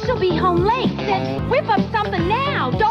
she'll be home late. Then whip up something now. Don't